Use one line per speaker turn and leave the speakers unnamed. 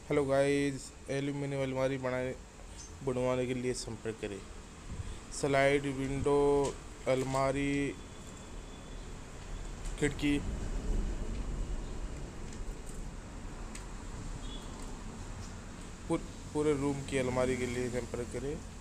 Hello guys, aluminium अलमारी बनवाने के लिए संपर्क करें। स्लाइड विंडो, अलमारी, खिड़की, पूरे रूम की अलमारी के लिए संपर्क करें।